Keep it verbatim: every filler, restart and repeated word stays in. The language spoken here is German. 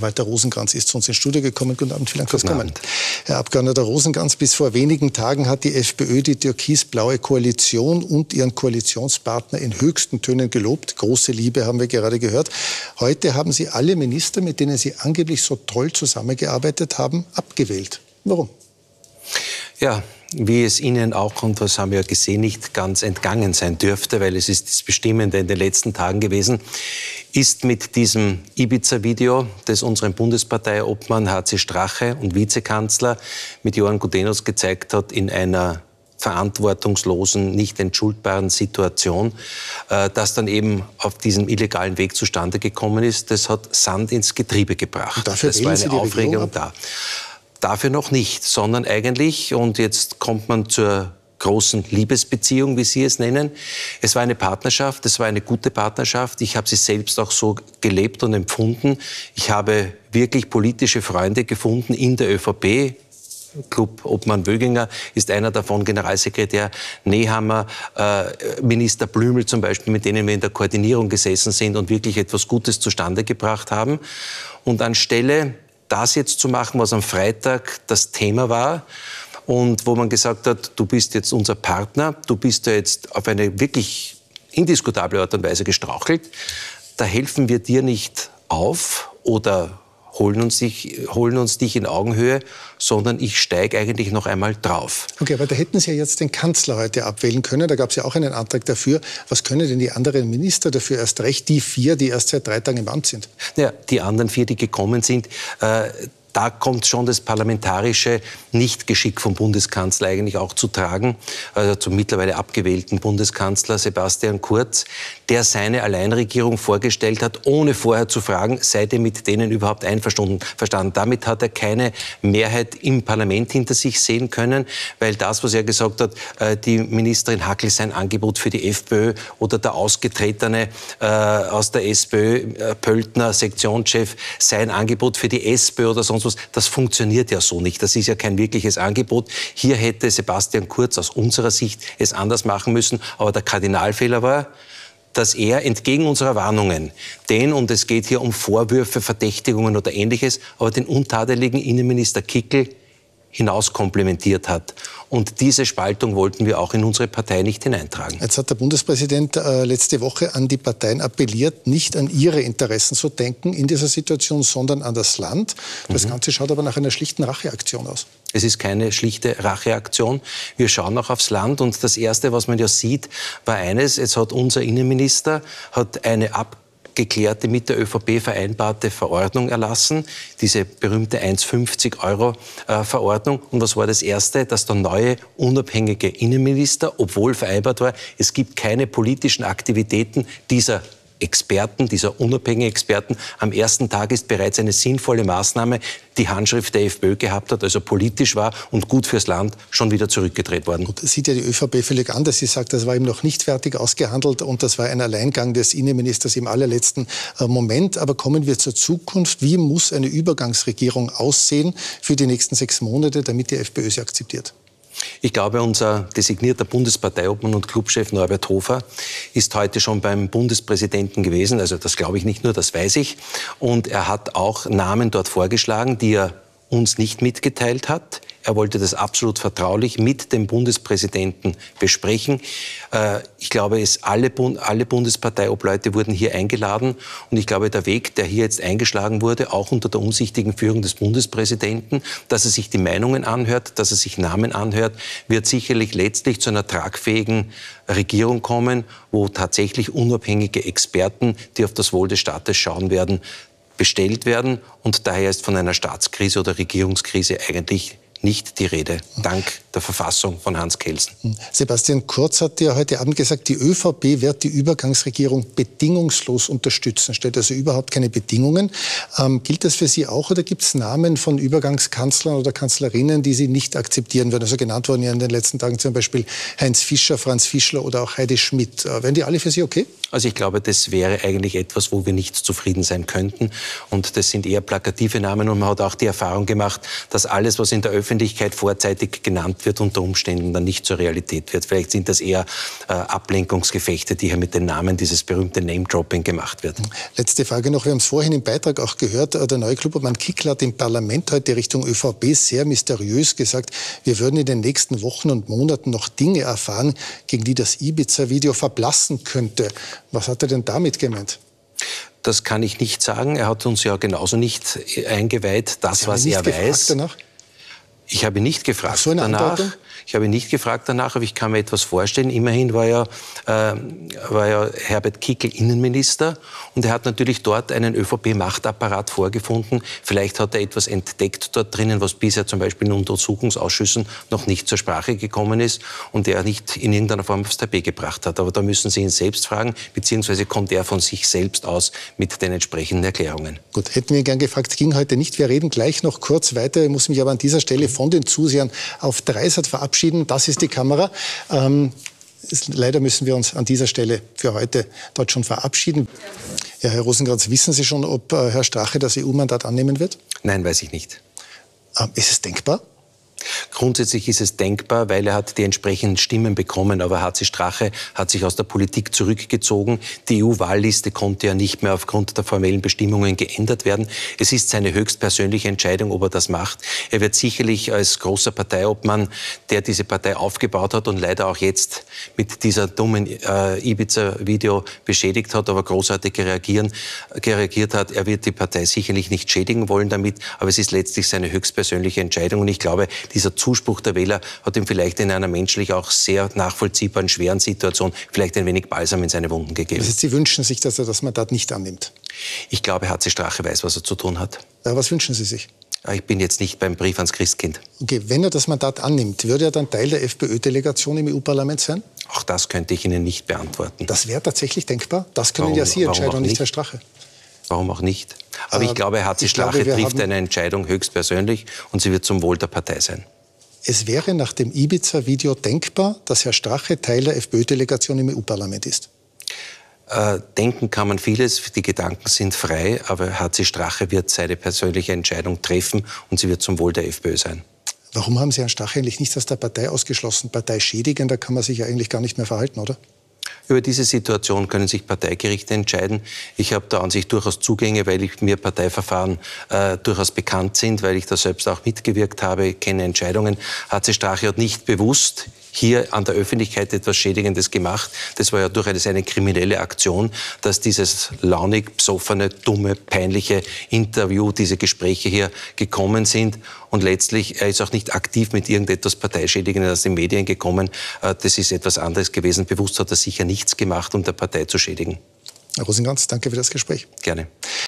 Walter Rosenkranz ist zu uns ins Studio gekommen. Guten Abend, vielen Dank fürs Kommen. Herr Abgeordneter Rosenkranz, bis vor wenigen Tagen hat die FPÖ die türkis-blaue Koalition und ihren Koalitionspartner in höchsten Tönen gelobt. Große Liebe haben wir gerade gehört. Heute haben Sie alle Minister, mit denen Sie angeblich so toll zusammengearbeitet haben, abgewählt. Warum? Ja, wie es Ihnen auch, und das haben wir ja gesehen, nicht ganz entgangen sein dürfte, weil es ist das Bestimmende in den letzten Tagen gewesen, ist mit diesem Ibiza-Video, das unseren Bundesparteiobmann H C Strache und Vizekanzler mit Johann Gudenus gezeigt hat, in einer verantwortungslosen, nicht entschuldbaren Situation, äh, das dann eben auf diesem illegalen Weg zustande gekommen ist, das hat Sand ins Getriebe gebracht. Und dafür das war eine Aufregung da. Dafür noch nicht, sondern eigentlich, und jetzt kommt man zur großen Liebesbeziehung, wie Sie es nennen. Es war eine Partnerschaft, es war eine gute Partnerschaft. Ich habe sie selbst auch so gelebt und empfunden. Ich habe wirklich politische Freunde gefunden in der ÖVP. Club Obmann Wöginger ist einer davon, Generalsekretär Nehammer, äh, Minister Blümel zum Beispiel, mit denen wir in der Koordinierung gesessen sind und wirklich etwas Gutes zustande gebracht haben. Und anstelle das jetzt zu machen, was am Freitag das Thema war und wo man gesagt hat, du bist jetzt unser Partner, du bist da jetzt auf eine wirklich indiskutable Art und Weise gestrauchelt, da helfen wir dir nicht auf oder holen uns, dich, holen uns dich in Augenhöhe, sondern ich steige eigentlich noch einmal drauf. Okay, aber da hätten Sie ja jetzt den Kanzler heute abwählen können. Da gab es ja auch einen Antrag dafür. Was können denn die anderen Minister dafür erst recht, die vier, die erst seit drei Tagen im Amt sind? Ja, die anderen vier, die gekommen sind, äh, da kommt schon das parlamentarische Nichtgeschick vom Bundeskanzler eigentlich auch zu tragen, also zum mittlerweile abgewählten Bundeskanzler Sebastian Kurz, der seine Alleinregierung vorgestellt hat, ohne vorher zu fragen, seid ihr mit denen überhaupt einverstanden? Verstanden. Damit hat er keine Mehrheit im Parlament hinter sich sehen können, weil das, was er gesagt hat, die Ministerin Hackl sein Angebot für die FPÖ oder der Ausgetretene äh, aus der SPÖ, äh, Pöltner, Sektionschef, sein Angebot für die SPÖ oder sonst was, das funktioniert ja so nicht. Das ist ja kein wirkliches Angebot. Hier hätte Sebastian Kurz aus unserer Sicht es anders machen müssen. Aber der Kardinalfehler war, dass er entgegen unserer Warnungen den, und es geht hier um Vorwürfe, Verdächtigungen oder Ähnliches, aber den untadeligen Innenminister Kickl hinauskomplimentiert hat. Und diese Spaltung wollten wir auch in unsere Partei nicht hineintragen. Jetzt hat der Bundespräsident äh, letzte Woche an die Parteien appelliert, nicht an ihre Interessen zu denken in dieser Situation, sondern an das Land. Das mhm. Ganze schaut aber nach einer schlichten Racheaktion aus. Es ist keine schlichte Racheaktion. Wir schauen auch aufs Land. Und das Erste, was man ja sieht, war eines. Jetzt hat unser Innenminister hat eine Ab geklärte, mit der ÖVP vereinbarte Verordnung erlassen, diese berühmte eins fünfzig Euro äh, Verordnung. Und was war das Erste? Dass der neue unabhängige Innenminister, obwohl vereinbart war, es gibt keine politischen Aktivitäten dieser Experten, dieser unabhängigen Experten. Am ersten Tag ist bereits eine sinnvolle Maßnahme, die Handschrift der FPÖ gehabt hat, also politisch war und gut fürs Land, schon wieder zurückgedreht worden. Gut, das sieht ja die ÖVP völlig anders. Sie sagt, das war eben noch nicht fertig ausgehandelt und das war ein Alleingang des Innenministers im allerletzten äh, Moment. Aber kommen wir zur Zukunft. Wie muss eine Übergangsregierung aussehen für die nächsten sechs Monate, damit die FPÖ sie akzeptiert? Ich glaube, unser designierter Bundesparteiobmann und Clubchef Norbert Hofer ist heute schon beim Bundespräsidenten gewesen. Also das glaube ich nicht nur, das weiß ich. Und er hat auch Namen dort vorgeschlagen, die er uns nicht mitgeteilt hat. Er wollte das absolut vertraulich mit dem Bundespräsidenten besprechen. Ich glaube, es alle, alle Bundesparteiobleute wurden hier eingeladen. Und ich glaube, der Weg, der hier jetzt eingeschlagen wurde, auch unter der umsichtigen Führung des Bundespräsidenten, dass er sich die Meinungen anhört, dass er sich Namen anhört, wird sicherlich letztlich zu einer tragfähigen Regierung kommen, wo tatsächlich unabhängige Experten, die auf das Wohl des Staates schauen werden, bestellt werden. Und daher ist von einer Staatskrise oder Regierungskrise eigentlich nicht die Rede, dank der Verfassung von Hans Kelsen. Sebastian Kurz hat ja heute Abend gesagt, die ÖVP wird die Übergangsregierung bedingungslos unterstützen, stellt also überhaupt keine Bedingungen. Ähm, gilt das für Sie auch oder gibt es Namen von Übergangskanzlern oder Kanzlerinnen, die Sie nicht akzeptieren würden? Also genannt wurden ja in den letzten Tagen zum Beispiel Heinz Fischer, Franz Fischler oder auch Heidi Schmidt. Äh, wären die alle für Sie okay? Also ich glaube, das wäre eigentlich etwas, wo wir nicht zufrieden sein könnten. Und das sind eher plakative Namen. Und man hat auch die Erfahrung gemacht, dass alles, was in der Öffentlichkeit Öffentlichkeit vorzeitig genannt wird, unter Umständen dann nicht zur Realität wird. Vielleicht sind das eher äh, Ablenkungsgefechte, die hier mit den Namen, dieses berühmte Name-Dropping gemacht wird. Letzte Frage noch. Wir haben es vorhin im Beitrag auch gehört. Der neue Klubobmann Kickl hat im Parlament heute Richtung ÖVP sehr mysteriös gesagt, wir würden in den nächsten Wochen und Monaten noch Dinge erfahren, gegen die das Ibiza-Video verblassen könnte. Was hat er denn damit gemeint? Das kann ich nicht sagen. Er hat uns ja genauso nicht eingeweiht, das, was er weiß. Danach? Ich habe nicht gefragt so eine danach. Andeutung? Ich habe nicht gefragt danach, aber ich kann mir etwas vorstellen. Immerhin war ja, äh, war ja Herbert Kickl Innenminister und er hat natürlich dort einen ÖVP-Machtapparat vorgefunden. Vielleicht hat er etwas entdeckt dort drinnen, was bisher zum Beispiel in Untersuchungsausschüssen noch nicht zur Sprache gekommen ist und er nicht in irgendeiner Form aufs Tapet gebracht hat. Aber da müssen Sie ihn selbst fragen, beziehungsweise kommt er von sich selbst aus mit den entsprechenden Erklärungen. Gut, hätten wir gern gefragt, ging heute nicht. Wir reden gleich noch kurz weiter. Ich muss mich aber an dieser Stelle von den Zusehern auf Dreisat verabschieden. Das ist die Kamera. Ähm, ist, leider müssen wir uns an dieser Stelle für heute dort schon verabschieden. Ja, Herr Rosenkranz, wissen Sie schon, ob äh, Herr Strache das E U-Mandat annehmen wird? Nein, weiß ich nicht. Ähm, ist es denkbar? Grundsätzlich ist es denkbar, weil er hat die entsprechenden Stimmen bekommen. Aber H C Strache hat sich aus der Politik zurückgezogen. Die E U-Wahlliste konnte ja nicht mehr aufgrund der formellen Bestimmungen geändert werden. Es ist seine höchstpersönliche Entscheidung, ob er das macht. Er wird sicherlich als großer Parteiobmann, der diese Partei aufgebaut hat und leider auch jetzt mit dieser dummen äh, Ibiza-Video beschädigt hat, aber großartig reagieren, reagiert hat. Er wird die Partei sicherlich nicht schädigen wollen damit. Aber es ist letztlich seine höchstpersönliche Entscheidung. Und ich glaube, dieser Zuspruch der Wähler hat ihm vielleicht in einer menschlich auch sehr nachvollziehbaren, schweren Situation vielleicht ein wenig Balsam in seine Wunden gegeben. Also Sie wünschen sich, dass er das Mandat nicht annimmt? Ich glaube, H C Strache weiß, was er zu tun hat. Ja, was wünschen Sie sich? Ich bin jetzt nicht beim Brief ans Christkind. Okay, wenn er das Mandat annimmt, würde er dann Teil der FPÖ-Delegation im E U-Parlament sein? Auch das könnte ich Ihnen nicht beantworten. Das wäre tatsächlich denkbar? Das können warum, ja Sie entscheiden und nicht nicht? Herr Strache. Warum auch nicht? Aber äh, ich glaube, H C Strache glaube, trifft eine Entscheidung höchstpersönlich und sie wird zum Wohl der Partei sein. Es wäre nach dem Ibiza-Video denkbar, dass Herr Strache Teil der FPÖ-Delegation im E U-Parlament ist? Äh, denken kann man vieles, die Gedanken sind frei, aber H C Strache wird seine persönliche Entscheidung treffen und sie wird zum Wohl der FPÖ sein. Warum haben Sie Herrn Strache eigentlich nicht aus der Partei ausgeschlossen? Parteischädigender kann man sich ja eigentlich gar nicht mehr verhalten, oder? Über diese Situation können sich Parteigerichte entscheiden. Ich habe da an sich durchaus Zugänge, weil ich, mir Parteiverfahren äh, durchaus bekannt sind, weil ich da selbst auch mitgewirkt habe, kenne Entscheidungen. H C Strache hat nicht bewusst hier an der Öffentlichkeit etwas Schädigendes gemacht. Das war ja durchaus eine kriminelle Aktion, dass dieses launig, besoffene, dumme, peinliche Interview, diese Gespräche hier gekommen sind. Und letztlich, er ist auch nicht aktiv mit irgendetwas Parteischädigendes aus den Medien gekommen. Das ist etwas anderes gewesen. Bewusst hat er sicher nichts gemacht, um der Partei zu schädigen. Herr Rosenkranz, danke für das Gespräch. Gerne.